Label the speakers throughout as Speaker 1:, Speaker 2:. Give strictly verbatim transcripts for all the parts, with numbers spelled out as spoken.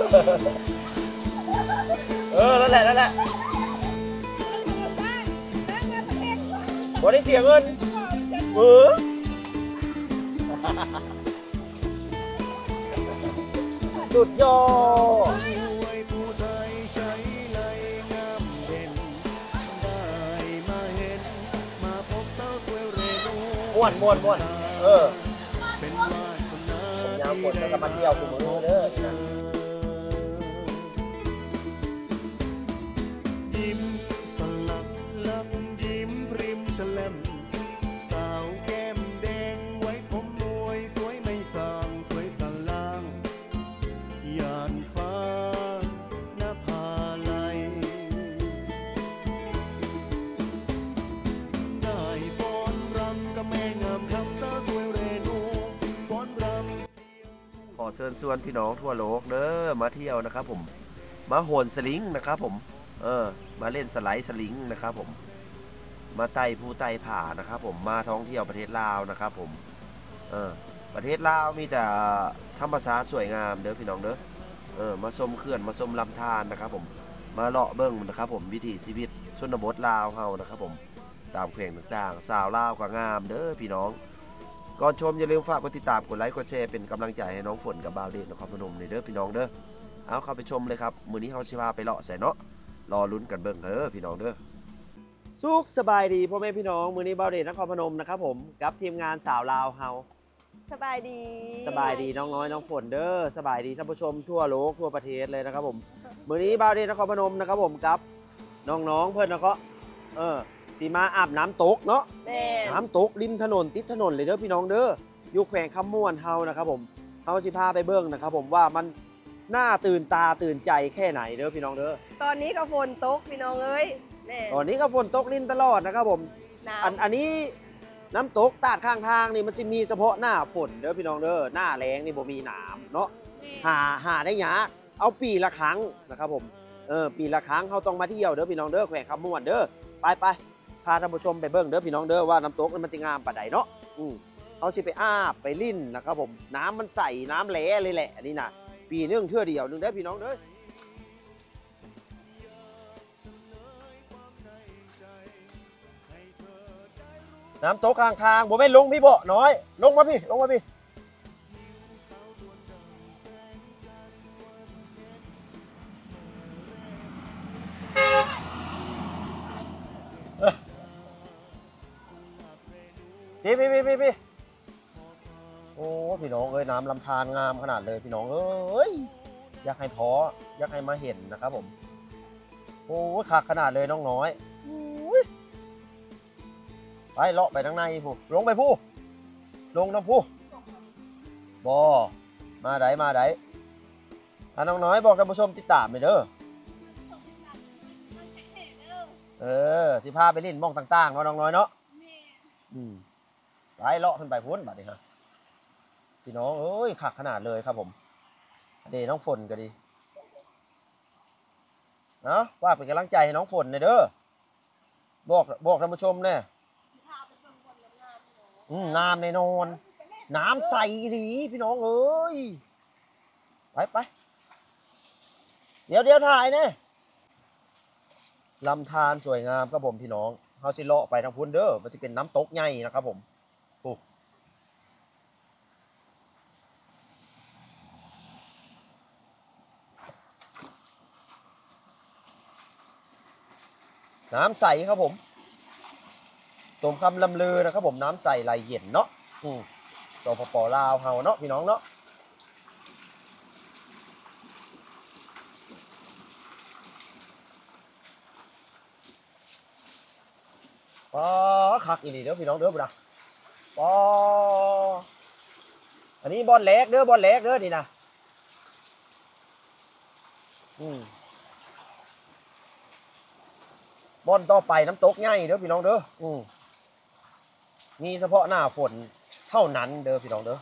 Speaker 1: เออนั่นแหละนั่นแหละบ่ได้เสียเงินเออสุดยอดม่วนม่วนม่วนเออผมยาวกดแล้วก็มาเที่ยวกูมือเด้อยิ้มสลับลับยิ้มพริมฉลมสาวแก้มแดงไว้ผมมวยสวยไม่สางสวยสล่างยานฟ้าหน้าผาไหลได้ฟ้อนรำกับแม่งามคำสาวสวยเรนูฟ้อนรำขอเชิญชวนพี่น้องทั่วโลกเด้อมาเที่ยวนะครับผมมาโหนสลิงนะครับผมเออมาเล่นสไลด์สลิงนะครับผมมาไต่ภูไต่ผานะครับผมมาท่องเที่ยวประเทศลาวนะครับผมเออประเทศลาวมีแต่ธรรมชาติสวยงามเด้อพี่น้องเด้อเออมาชมเขื่อนมาชมลำธารนะครับผมมาเลาะเบิ้งนะครับผมวิถีชีวิตชนบทลาวเฮานะครับผมตามแขวงต่างๆสาวลาวก็งามเด้อพี่น้องก่อนชมอย่าลืมฝากกดติดตามกดไลค์กดแชร์เป็นกำลังใจให้น้องฝนกับบาวเดชนครพนมในเด้อพี่น้องเด้อเอาเข้าไปชมเลยครับมื้อนี้เฮาสิพาไปเลาะใส่เนาะรอลุ้นกันเบิ่งเด้อพี่น้องเด้อสุขสบายดีพ่อแม่พี่น้องมื้อนี้บาวเดชนครพนมนะครับผมกับทีมงานสาวลาวเฮา
Speaker 2: สบายดี
Speaker 1: สบายดีน้องน้อยน้องฝนเด้อสบายดีท่านผู้ชมทั่วโลกทั่วประเทศเลยนะครับผมมื้อนี้บาวเดชนครพนมนะครับผมกับน้องๆเพิ่นนะก็เออสีมาอาบน้ำตกเนาะน้ำตกริมถนนติดถนนเลยเด้อพี่น้องเด้ออยู่แขวงคำม่วนเฮานะครับผมเฮาสิพาไปเบิ่งนะครับผมว่ามันน่าตื่นตาตื่นใจแค่ไหนเด้อพี่น้องเด้อ
Speaker 2: ตอนนี้ก็ฝนตกพี่น้องเอ้ย
Speaker 1: ตอนนี้ก็ฝนตกรินตลอดนะครับผมอันอันนี้น้ำตกตาดข้างทางนี่มันจะมีเฉพาะหน้าฝนเด้อพี่น้องเด้อหน้าแล้งนี่บ่มีน้ำเนาะหาหาได้ยากเอาปีละครั้งนะครับผมเออปีละครั้งเขาต้องมาเที่ยวเด้อพี่น้องเด้อแขวงคำม่วนเด้อไปไปพาท่านผู้ชมไปเบิ่งเด้อพี่น้องเด้อว่าน้ำตกมันจะงามปานใดเนาะอือเขาสิไปอาบไปลิ่นนะครับผมน้ำมันใสน้ำแหลเลยแหละอันนี้นะปีนึงเทื่อเดียวนึงเด้อพี่น้องเด้อน้ำตกข้างทางบ่แม่นลงพี่บ่น้อยลงมาพี่ลงมาพี่พี่พี่พี่พี่พี่โอ้พี่น้องเอ้ยน้ำลำธารงามขนาดเลยพี่น้องเอ้ยอยากให้พออยากให้มาเห็นนะครับผมโอ้คักขนาดเลยน้องน้อยไปเลาะไปทางในผู้ลงไปผู้ลงน้ำผู้บอมาไหนมาไหนถ้าน้องน้อยบอกท่านผู้ชมติดตามไปเด้อเออสิพาไปเล่นมองต่างๆเนาะน้องน้อยเนาะอืมไปเลาะขึ้นไปพุ่นบัดนี้ฮะพี่น้องเอ้ยขักขนาดเลยครับผมเดี๋ยวน้องฝนก็ดีเนาะว่าเป็นกำลังใจให้น้องฝนเลยเด้อบอกบอกท่านผู้ชมเนี่ยน้ำในนอนน้ำใสดีพี่น้องเอ้ยไปไปเดี๋ยวเดี๋ยวถ่ายเนี่ยลำธารสวยงามครับผมพี่น้องเขาสิเลาะไปทางพุ่นเด้อมันจะเป็นน้ำตกใหญ่นะครับผมน้ำใสครับผมสมคำลำลือนะครับผมน้ำใสไหลเย็นเนาะอืมสปป.ลาวเฮาเนาะพี่น้องเนาะป๋อคักอีหลีเด้อพี่น้องเด้อบุญนะป๋ออันนี้บอลเล็กเด้อบอลเล็กเด้อนี่นะอืมบอลต่อไปน้ำตกใหญ่เด้อพี่น้องเด้ออืมมีเฉพาะหน้าฝนเท่านั้นเด้อพี่น้องเด้อ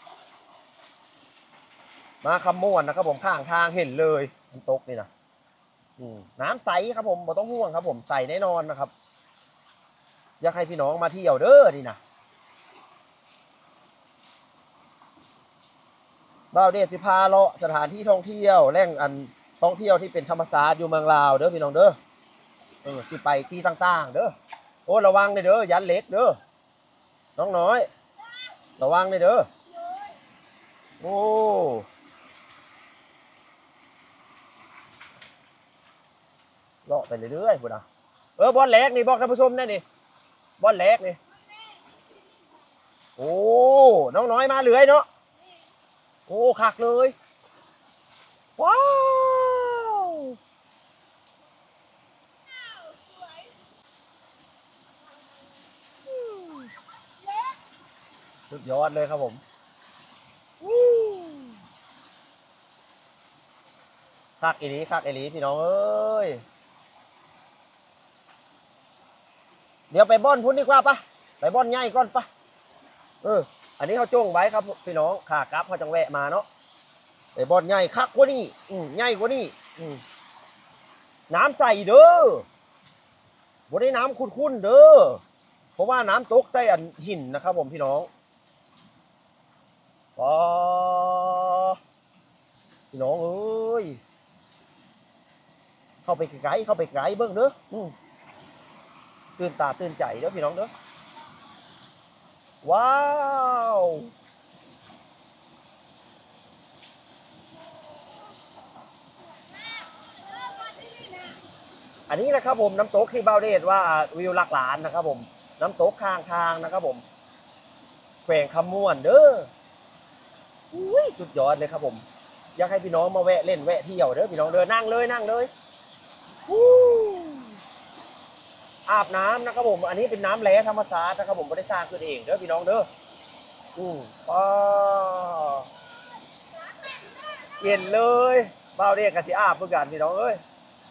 Speaker 1: มาคำม่วนนะครับผมข้างทางเห็นเลยน้ำตกนี่นะอืมน้ำใสครับผมบ่ต้องห่วงครับผมใสแน่นอนนะครับอยากให้พี่น้องมาเที่ยวเด้อนี่นะบ่าวเดชสิพาเลาะสถานที่ท่องเที่ยวแหล่งอันท่องเที่ยวที่เป็นธรรมศาสตร์อยู่เมืองลาวเด้อพี่น้องเด้อเออสิไปที่ต่างๆเด้อโอ้ระวังเด้อยันเล็กเด้อน้องน้อยระวังเด้อโอ้เลาะไปเรื่อยๆพุ่นน่ะเออบอลแหลกนี่บอกท่านผู้ชมได้นี่บอลแหลกนี่โอ้น้องน้อยมาเลื้อยเนาะโอ้คักเลยว้าวสุดยอดเลยครับผมคักอีหลีคักอีหลีพี่น้องเอ้ยเดี๋ยวไปบ่อนพุ่นดีกว่าปะไปบ่อนใหญ่ก่อนปะเอออันนี้เขาจ้งไว้ครับพี่น้องขากลับเขาจังแวะมาเนาะไปบ่อนใหญ่คักกว่านี้อืมใหญ่กว่านี้อืมน้ำใสเด้อบนได้น้ำคุ้นๆเด้อเพราะว่าน้ำตกใส่อันหินนะครับผมพี่น้องอ๋อพี่น้องเอ้ยเข้าไปไกลเข้าไปไกลเบิ้งเด้อตื่นตาตื่นใจเด้อพี่น้องเด้อว้าวอันนี้นะครับผมน้ำตกที่บ่าวเดชว่าวิวหลักล้านนะครับผมน้ำตกข้างทางนะครับผมแขวงคำม่วนเด้ออุ้ยสุดยอดเลยครับผมอยากให้พี่น้องมาแวะเล่นแวะเที่ยวเด้อพี่น้องเด้อนั่งเลยนั่งเลยอาบน้ำนะครับผมอันนี้เป็นน้ำแร่ธรรมชาตินะครับผมไม่ได้สร้างขึ้นเองเด้อพี่น้องเด้ออืมป้าเย็นเลยบ่าวเดชกับสิอาบเพื่อกันพี่น้องเอ้ย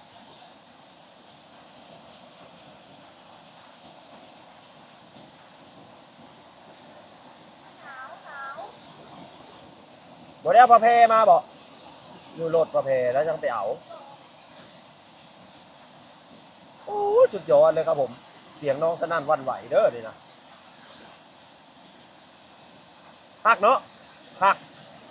Speaker 1: บ่ได้เอาประเพมาบอกอยู่รถประเพแล้วจังไปเอาโอ้สุดยอดเลยครับผมเสียงน้องสนั่นวันไหวเด้อนี่นะพักเนาะพัก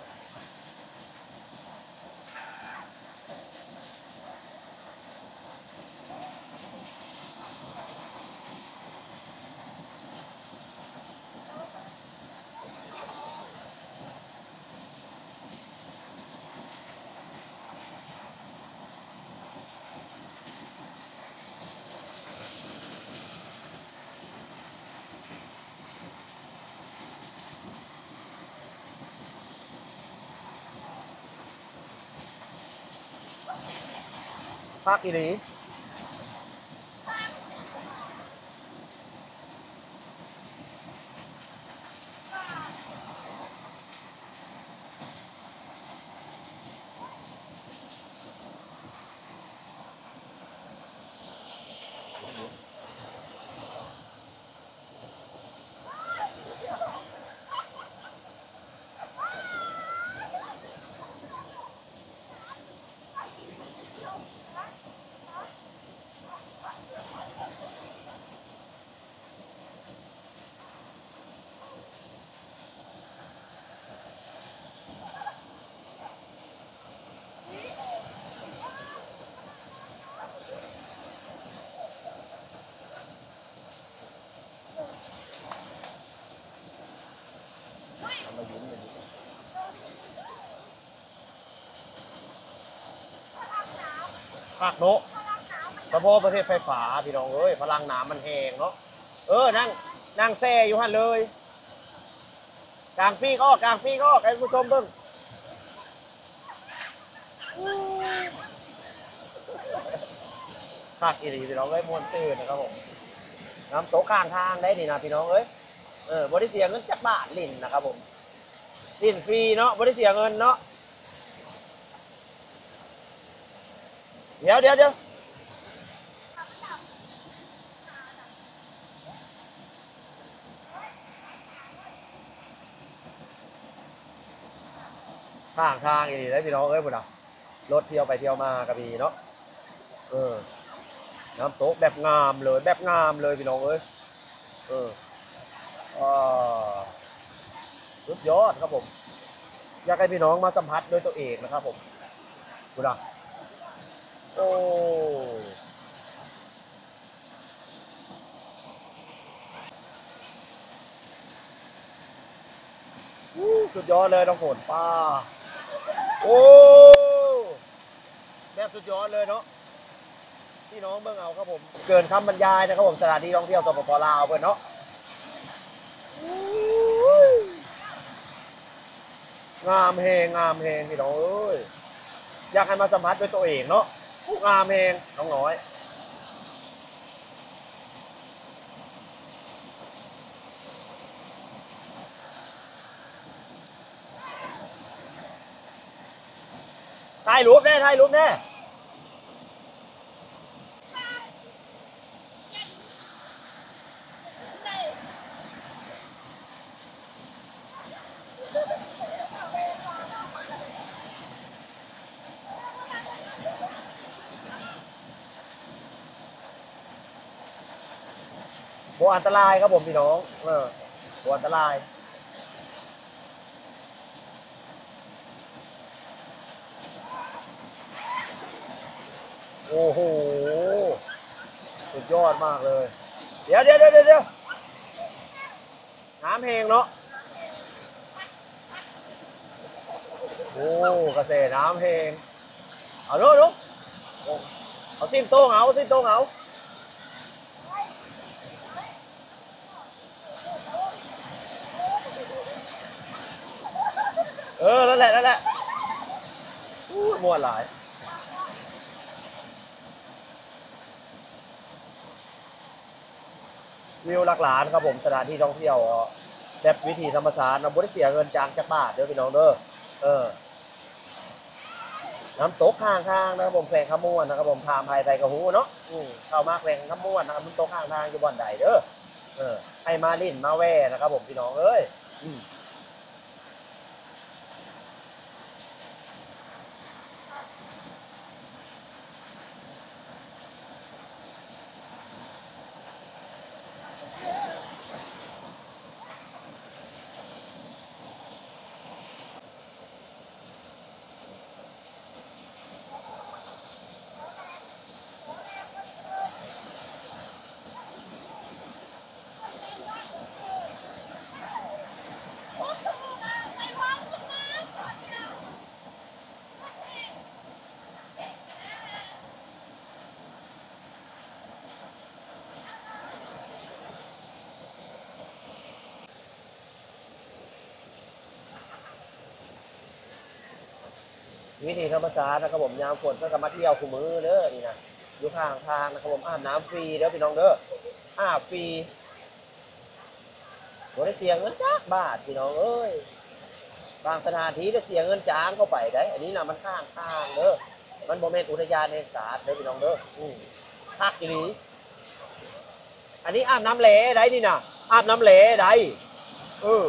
Speaker 1: พักอีหลีพักเนาะเฉพาะประเทศไฟฟ้าพี่น้องเอ้ยพลังน้ำมันแห้งเนาะเออนั่งนั่งแซ่อยู่หันเลยกลางปีก็กลางปีก็ให้ผู้ชมเบิ่งพักอีหลีพี่น้องเอ้ยมวนซื่นนะครับผมน้ำตกข้างทางได้นี่นะพี่น้องเอ้ยเออบริเสียเงินจักบาทลิ่นนะครับผมลิ่นฟรีเนาะบริเสียเงินเนาะเดี๋ยวเดี๋ยวเดี๋ยวข้างทางอีกได้พี่น้องเอ้ยบุญอ่ะรถเที่ยวไปเที่ยวมากระบี่เนาะเออน้ำตกแบบงามเลยแบบงามเลยพี่น้องเอ้ยเอออ่าสุดยอดครับผมอยากให้พี่น้องมาสัมผัสด้วยตัวเองนะครับผมดูนะโอ้สุดยอดเลยน้องฝนป้าโอ้แบบสุดยอดเลยเนาะพี่น้องเบิ่งเอาครับผมเกินคำบรรยายนะครับผมสถานที่ท่องเที่ยวสปปลาวเพื่อนเนาะงามเฮงงามเฮงพี่น้องเอ้ยอยากให้มาสัมผัสด้วยตัวเองเนาะงามเฮงน้องน้อยถ่ายรูปแน่ถ่ายรูปแน่โบอันตรายครับผมพี่น้องเออโบอันตรายโอ้โหสุดยอดมากเลยเดี๋ยวเดี๋ยวเดี๋ยวเดี๋ยวน้ำเพลงเนาะโอ้กระแสน้ำเพลงเอาดูดูเอาซิมโต้งเอาซิมโต้งเอาเออนั่นแหละนั่นแหละม้วนหลายวิวหลักล้านครับผมสถานที่ท่องเที่ยวแบบวิถีธรรมชาติเราไม่ได้เสียเงินจางจากบาทเด้อพี่น้องเด้อเออน้ำตกข้างทางนะครับผมแขวงขมวนนะครับผมพามไทยไทยกระหูเนาะเข้ามาแขวงขมวนนะครับน้ำตกข้างทางอยู่บ่อนใดเด้อเออให้มาลิ่นมาแว่นะครับผมพี่น้องเอ้ยวิถีธรรมชาตินะครับผมยามฝนก็มาเที่ยวคู่มือเด้อนี่นะอยู่ข้างทางนะครับผมอาบน้ำฟรีเด้อพี่น้องเด้ออาบฟรีบ่ได้เสียเงินจักบาทพี่น้องเอ้ยบางสถานที่ได้เสียเงินจ้างเข้าไปได้อันนี้นะมันข้างทางเด้อมันบ่แม่นอุทยานแห่งชาติเด้อพี่น้องเด้ออือภาคอีหลีอันนี้อาบน้ำเหลได้นี่นะอาบน้ำเหลได้เออ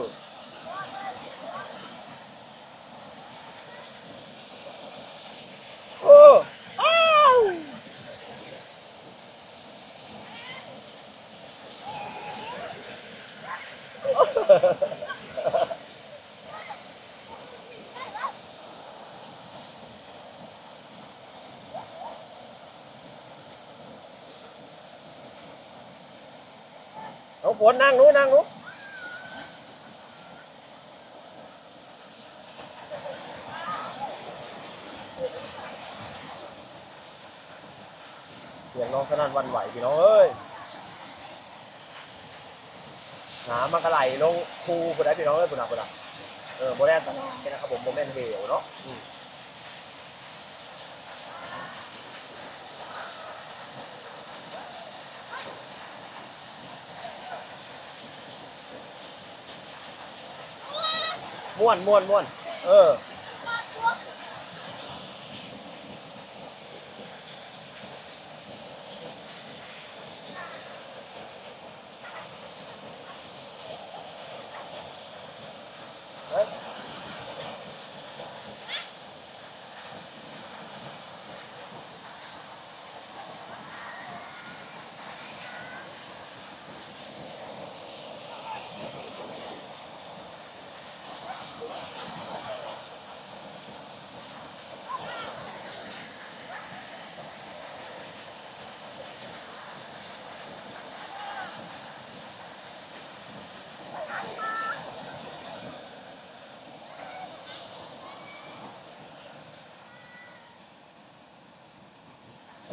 Speaker 1: เอออ้าวเอาฝนนั่งนู้นนั่งนู้นเสียงน้องสนั่นวันไหวพี่น้องเอ้ยน้ำมันกระไหลลงคูไปได้พี่น้องเอ้ยปุ่นอ่ะปุ่นอ่ะเออโบแดนตลาดนะครับผมโบแมนเหวเนาะม่วนม่วนม่วนเออ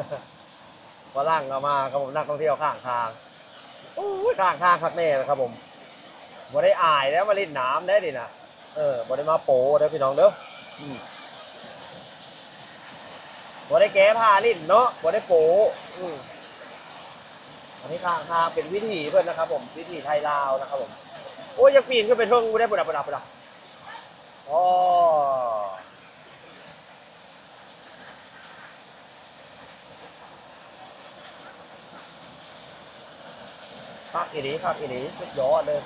Speaker 1: ฝรั่งก็มาครับผมนักท่องเที่ยวข้างทางโอ้ยข้างทางคักแน่นะครับผมบ่ได้อายแล้วมาเล่นน้ำได้ดินะเออบ่ได้มาโปเด้อพี่น้องเด้ออืมบ่ได้แก้ผ้าลิ้นเนาะบ่ได้โปอืมอันนี้ข้างทางเป็นวิถีเพื่อนนะครับผมวิถีไทยลาวนะครับผมโอ้ยยังปีนขึ้นไปเทิงบ่ได้บ่ได้บ่ได้บ่ได้อ๋อคักอีหลีคักอีหลีสุดยอดเลยโห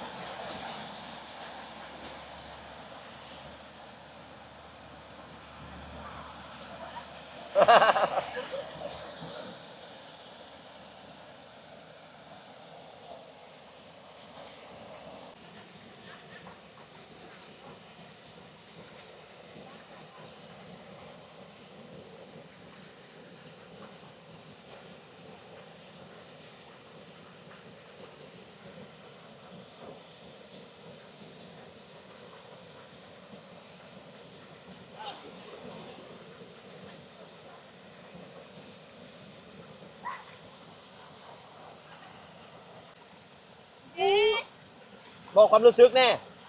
Speaker 1: บอกความรู้สึกแน่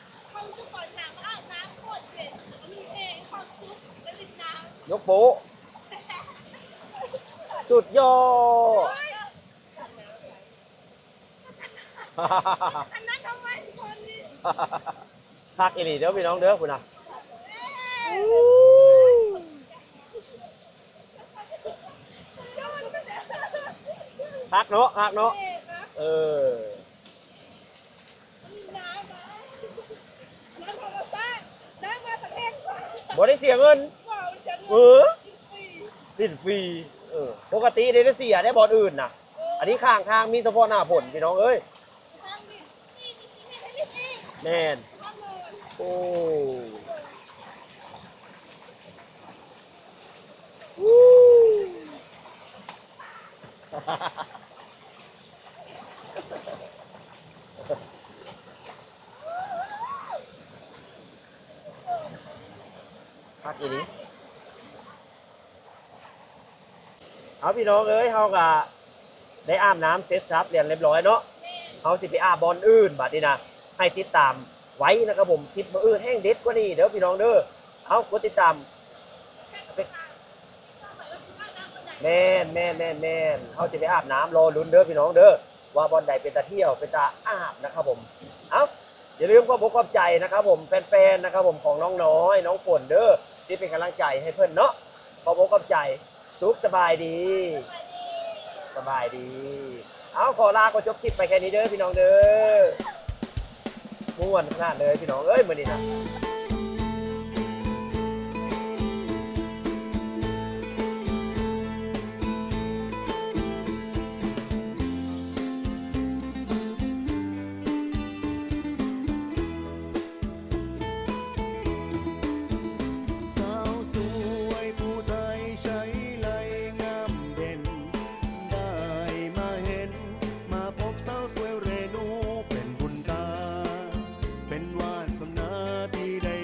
Speaker 1: ยกโป๊ะสุดยอด
Speaker 2: อันนั้นทำไมคนนี้
Speaker 1: คักอีหลีเด้อพี่น้องเด้อคุณนะคักเนาะคักเนาะเออบ่ได้เสียเงินเออลิ้นฟรีเออปกติได้เสียได้บอลอื่นน่ะอันนี้ข้างทางมีเฉพาะหน้าผลพี่น้องเอ้ยแน่นโอ้พักอีนี้เอาพี่น้องเอ้ยเฮากะได้อาบน้ำเสร็จซับเรียนเรียบร้อยเนาะเฮาสิไปอาบบอลอื่นบัดนี้นะให้ติดตามไว้นะครับผมคลิปมื้ออื่นแห้งเด็ดกว่านี้เด้อพี่น้องเด้อเอากดติดตามแม่นแม่นแม่นแม่นเฮาสิไปอาบน้ำรอลุ้นเด้อพี่น้องเด้อว่าบอลใดเป็นตาเที่ยวเป็นตาอาบนะครับผมเอาอย่าลืมก็บอกความใจนะครับผมแฟนๆนะครับผมของน้องน้อยน้องฝนเด้อที่เป็นกำลังใจให้เพื่อนเนาะขอบอกความใจสุขสบายดีสบายดีเอาขอลาก็จบคลิปไปแค่นี้เด้อพี่น้องเด้อม่วนขนาดเลยพี่น้องเอ้ยมื้อนี้นะ
Speaker 3: เป็นวาสนาที่ได้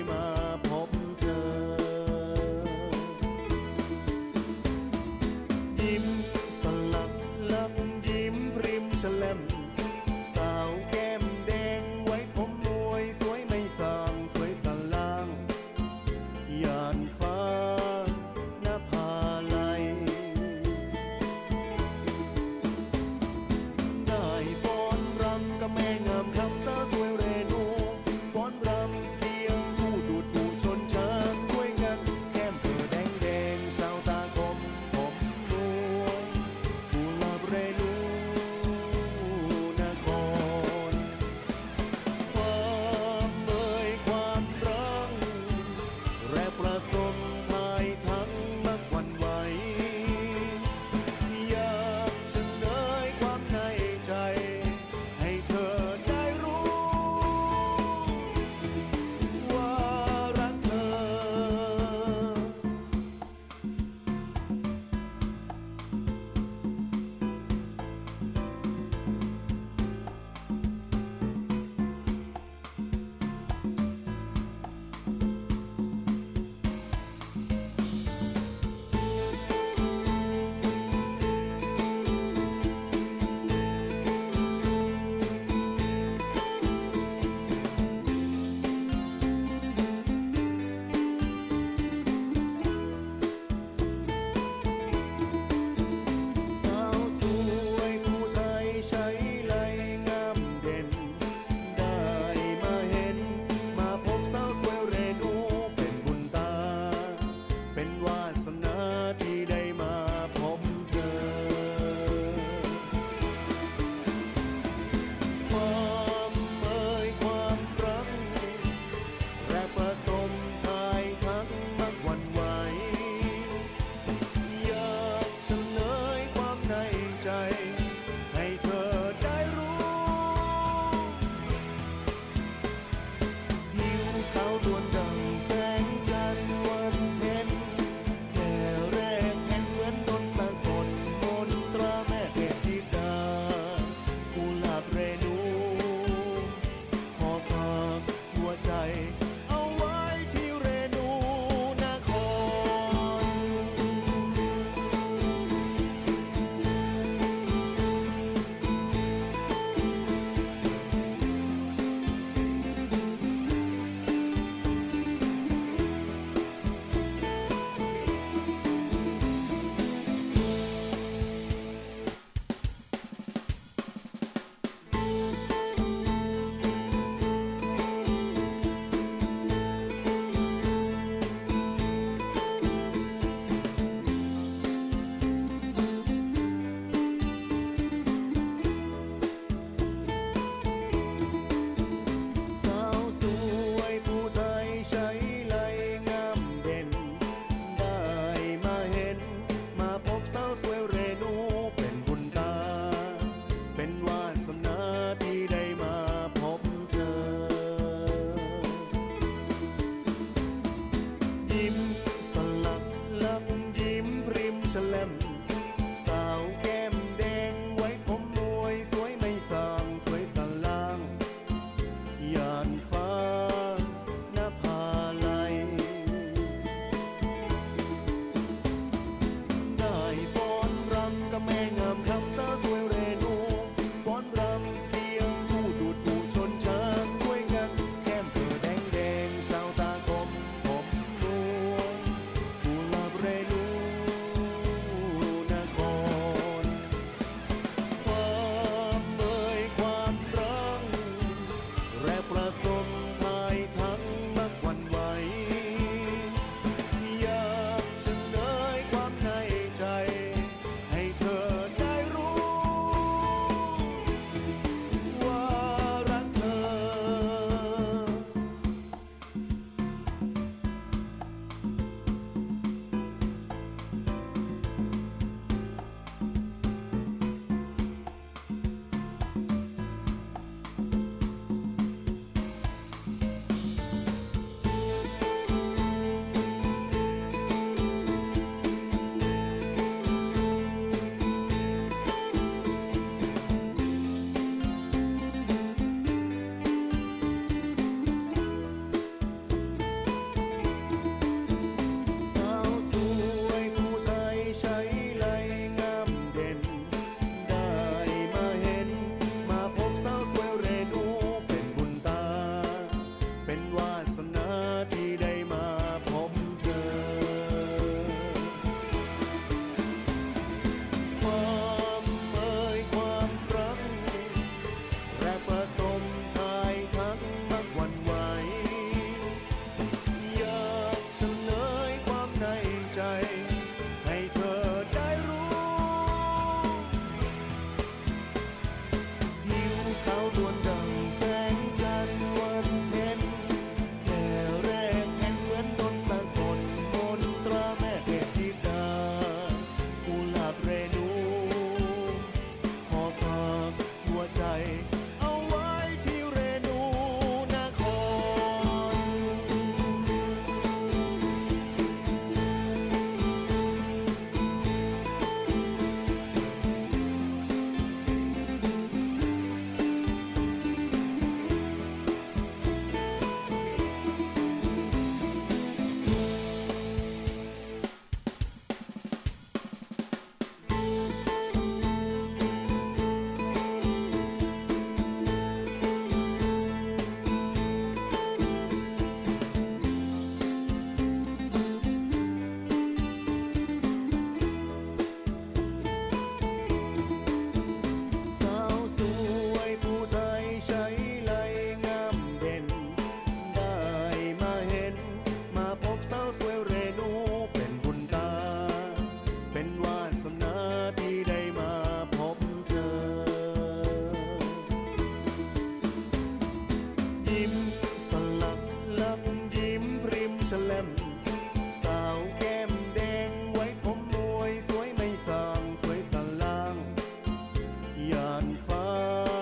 Speaker 2: ฟ้า